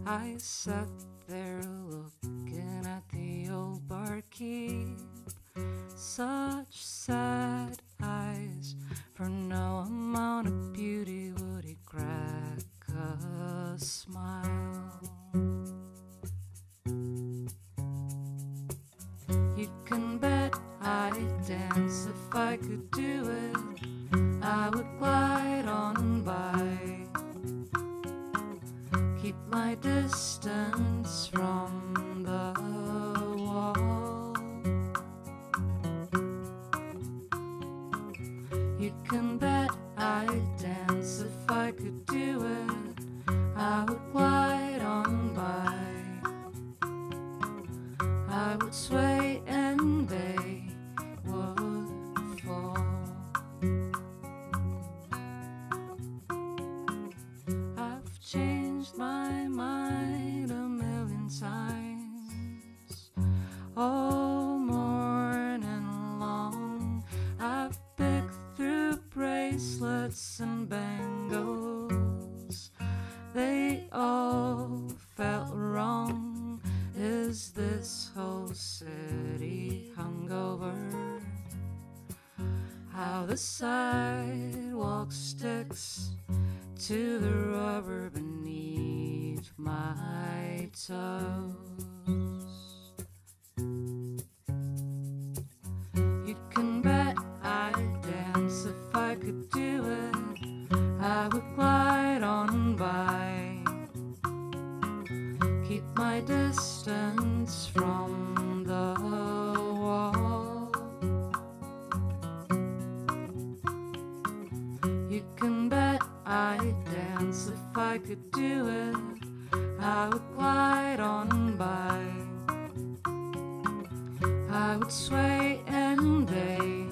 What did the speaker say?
I sat there looking at the old barkeep, such sad eyes, for no amount of beauty would he crack a smile. You can bet I'd dance if I could do it. I would glide on by, keep my distance from the wall. You can bet I'd dance if I could do it. I would glide on by, I would sway and they would fall. I've changed my mind a million times, all morning long. I've picked through bracelets and bangles, they all felt wrong. Is this whole city hungover? How the sidewalk sticks to the rubber beneath my toes. You can bet I'd dance if I could do it. I would glide on by, keep my distance from the wall. You can bet I'd dance if I could do it. I would glide on by, I would sway and they